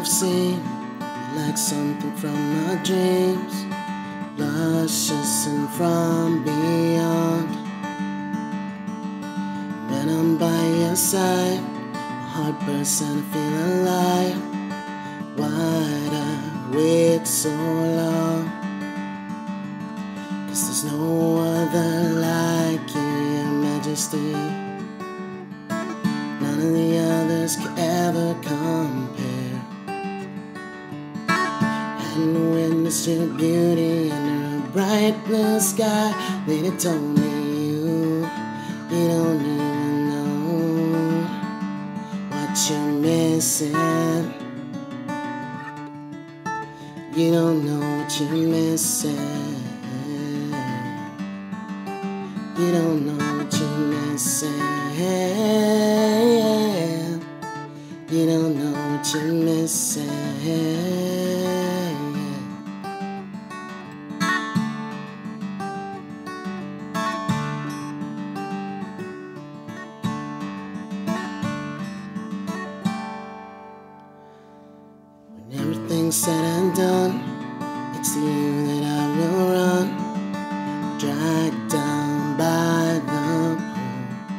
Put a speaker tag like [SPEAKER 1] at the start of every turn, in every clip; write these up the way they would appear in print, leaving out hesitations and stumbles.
[SPEAKER 1] I've seen like something from my dreams, luscious and from beyond. When I'm by your side, my heart bursts and I feel alive. Why'd I wait so long? 'Cause there's no other like you, your majesty. None of the others could ever compare. And witnessed your beauty under a bright blue sky. Then it told me you don't even know what you're missing. You don't know what you're missing. You don't know what you're missing. You don't know what you're missing. When everything's said and done, it's to you that I will run, dragged down by the pool.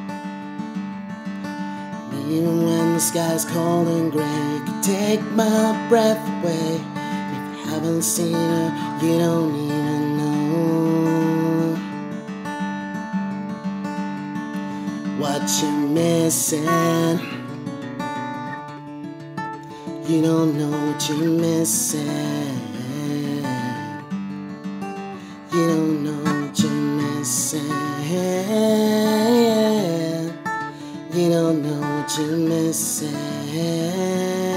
[SPEAKER 1] Even when the sky's cold and gray, you can take my breath away. If you haven't seen her, you don't even know what you're missing. You don't know what you're missing. You don't know what you're missing. You don't know what you're missing.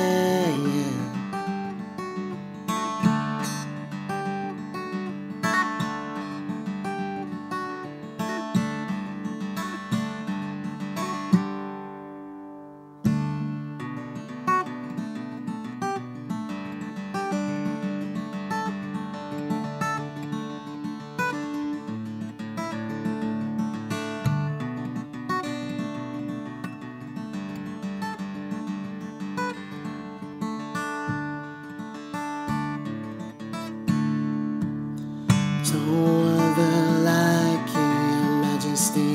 [SPEAKER 1] No other like you, your majesty.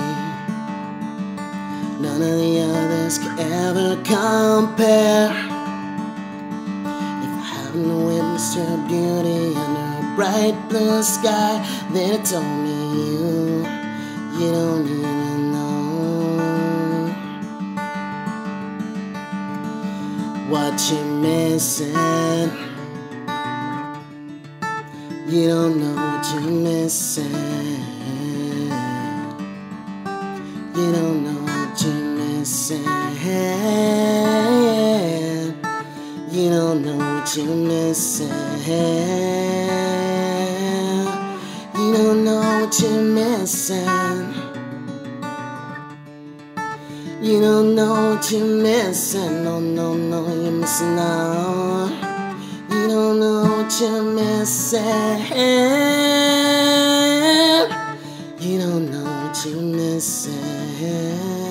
[SPEAKER 1] None of the others could ever compare. If I haven't witnessed your beauty under a bright blue sky, then it told me you don't even know what you're missing. You don't know what you're missing. You don't know what you're missing. You don't know what you're missing. You don't know what you're missing. You don't know what you're missing. No, no, no, you're missing out. You don't know what you're missing. You don't know what you're missing.